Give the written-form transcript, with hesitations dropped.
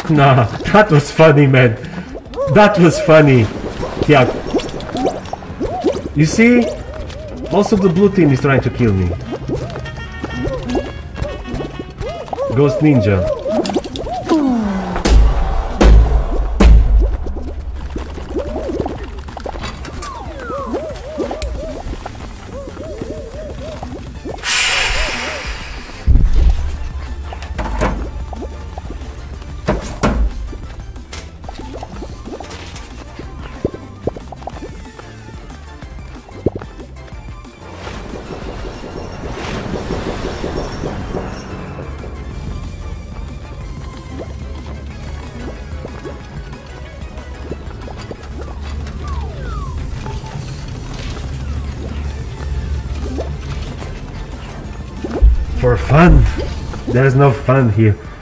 Nah, that was funny, man. That was funny. Yeah. You see? Most of the blue team is trying to kill me. Ghost Ninja. For fun? There's no fun here.